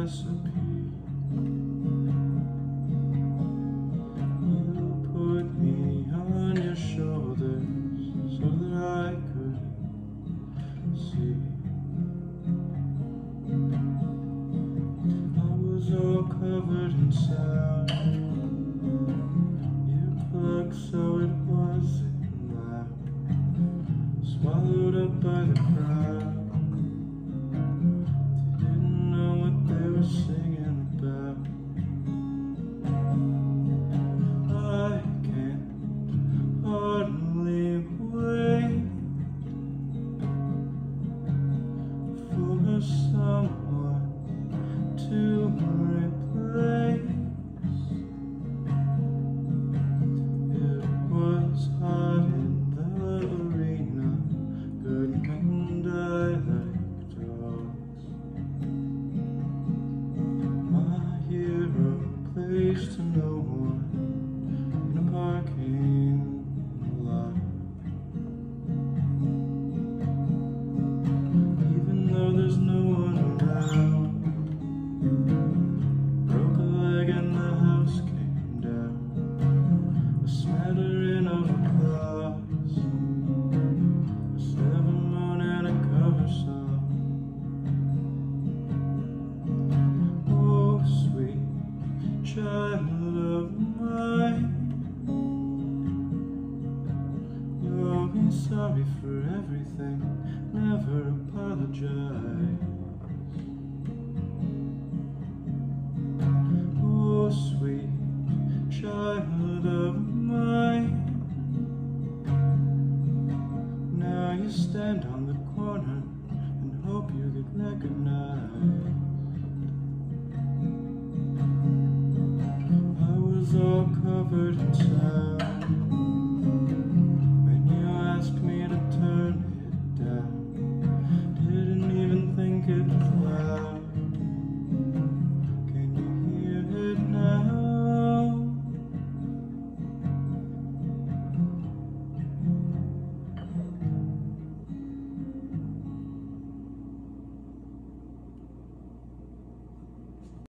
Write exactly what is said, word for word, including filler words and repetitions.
recipe. You put me on your shoulders so that I could see. I was all covered in sound. You plucked so it wasn't loud, swallowed up by the crowd. They didn't know what they were singing about. I can't hardly wait for someone to replace. It was hot in the arena, good and I like dogs. My hero plays to no one in a parking lot. Even though there's no one around, broke a leg and the house came down. A smattering of applause, a seven moon and a cover song. Oh, sweet child of mine, you're always sorry for everything, never apologize. Oh, sweet child of mine, now you stand on the corner and hope you get recognized. I was all covered in sound.